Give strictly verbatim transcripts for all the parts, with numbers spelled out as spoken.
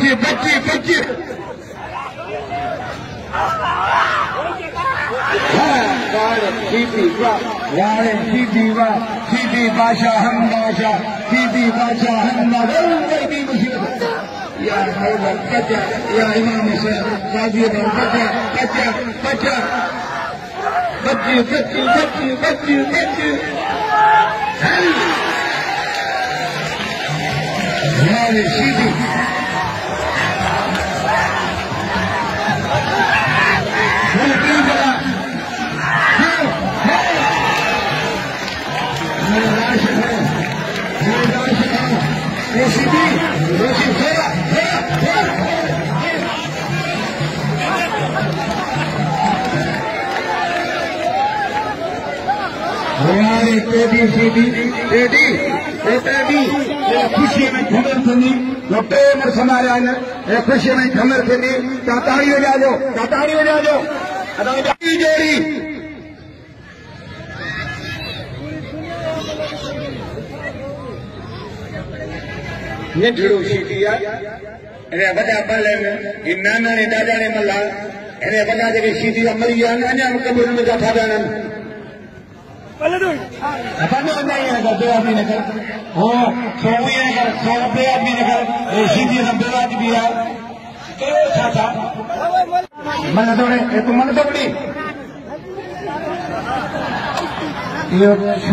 बच्चे बच्चे बच्चे सीधी वाह सीधी वाह सीधी बादशाह हम बादशाह सीधी बादशाह हम बादशाह मुसीबत या मौला बच्चा या इमाम हुसैन काजी बच्चा बच्चा बच्चा बच्चे बच्चे बच्चे बच्चे बच्चे हमारे सीधी Rashidi, Rashid, Hera, Hera, Hera. हमारे टेडी सीडी टेडी टेडी ये खुशी में घमर थी जो प्रेम समारे आने ये खुशी में घमर थी ताताड़ी हो जाओ ताताड़ी हो जाओ अदाई जोड़ी ने ढिड़ो सीधी है इन्हें वजह पहले में इन नाना ने दादा ने मला इन्हें वजह जगह सीधी मरी है ना हम कबूल में जाता जाना पहले तो अपन नहीं है कर दो आदमी ने कर हो सौ भी है कर सौ पे आदमी ने कर ये सीधी नब्बे आदमी भी है तो चाचा मन तोड़े ये तो मन तोड़ी ये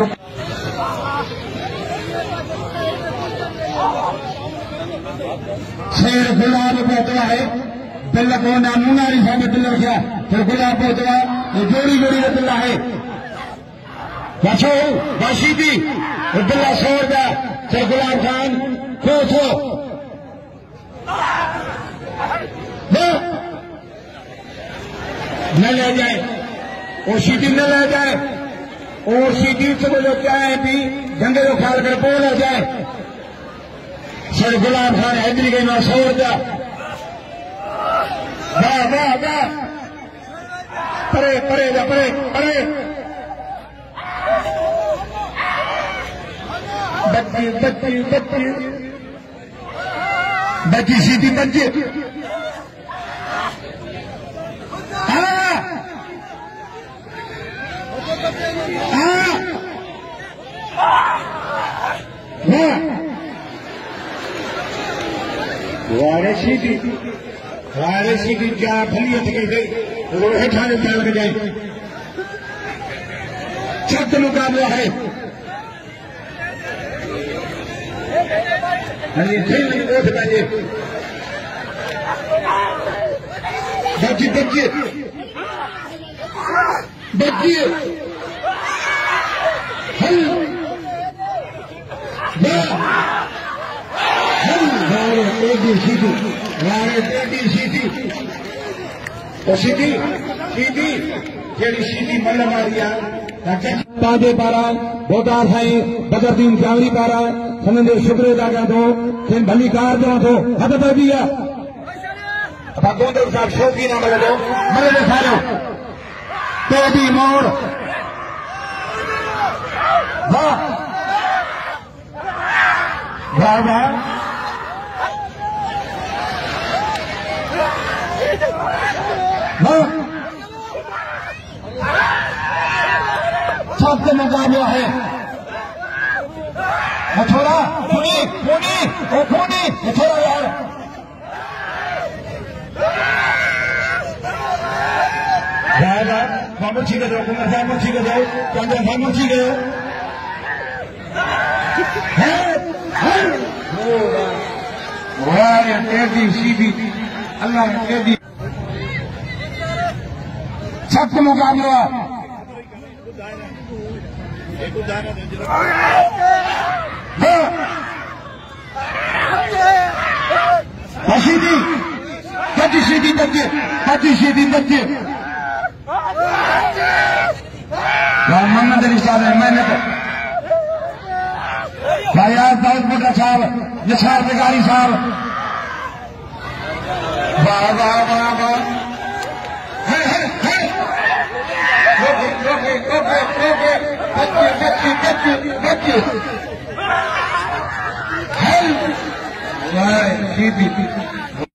शेर गुलाब पहुंचवा है बिल्ला को नामुना रिसा में बिल्ला रखा फिर गुलाब पहुंचवा ये जोड़ी जोड़ी का बिल्ला है बचो बाशीदी बिल्ला छोड़ दिया फिर गुलाब खान खो खो न ले जाए और सीधी न ले जाए और सीधी से वो जो चाहे भी झंडे को खाल कर बोल हो जाए सर गुलाब खान हैदरी गई ना छोड़ दिया वाह वाह वाह परे परे जा परे परे बच्ची बच्ची बच्ची बच्ची सीधी बच्ची हाँ हाँ वारे सीधी वारे सीधी क्या भली अटके गई वो हेठा ने लग जाए सख्त मुकाबला है अरे खेल वोट बजे बच्ची बच्ची बच्ची हल टेडी सीधी वारे टेडी सीधी तो सीधी सीधी जेड़ी सीधी मल मारी है ताजे पारा बोदार साईं बदरदीन चावरी पारा सनंदे शुक्र दागा दो फिर भली कार दो तो हद पर भी है भगवंत साहब शौकी ना मले दो मले दे सारो टेडी मोड़ वाह वाह वाह सबसे मुकाबला है छोड़ा खूनी खूनी ओ खूनी छोड़ा यार जाएगा मामूल ठीक है दो कुमार साहब ठीक है दो चंद्र साहब ठीक है वाह टेडी सीधी अल्लाह टेडी सबसे मुकाबला सीधी बच्ची सीधी बच्चे बच्ची सीधी बच्चे मोहम्मद अली साहब मैंने तो भाई आज दाऊद मोटा साहब निसार बेगारी साहब वाह वाह वाह वाह रोके रोके रोके बच्चे बच्चे बच्चे बच्चे सीधी